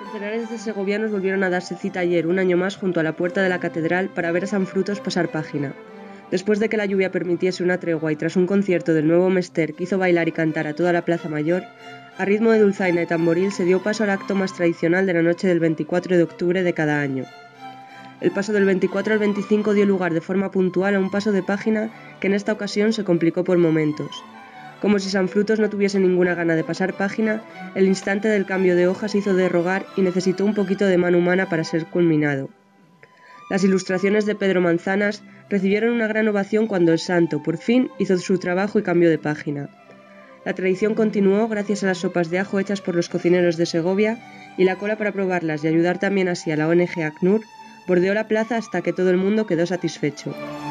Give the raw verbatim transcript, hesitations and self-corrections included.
Centenares de segovianos volvieron a darse cita ayer, un año más, junto a la puerta de la catedral para ver a San Frutos pasar página. Después de que la lluvia permitiese una tregua y tras un concierto del nuevo Mester que hizo bailar y cantar a toda la Plaza Mayor, a ritmo de dulzaina y tamboril se dio paso al acto más tradicional de la noche del veinticuatro de octubre de cada año. El paso del veinticuatro al veinticinco dio lugar de forma puntual a un paso de página que en esta ocasión se complicó por momentos. Como si San Frutos no tuviese ninguna gana de pasar página, el instante del cambio de hojas hizo de rogar y necesitó un poquito de mano humana para ser culminado. Las ilustraciones de Pedro Manzanas recibieron una gran ovación cuando el santo, por fin, hizo su trabajo y cambió de página. La tradición continuó gracias a las sopas de ajo hechas por los cocineros de Segovia y la cola para probarlas y ayudar también así a la O N G ACNUR bordeó la plaza hasta que todo el mundo quedó satisfecho.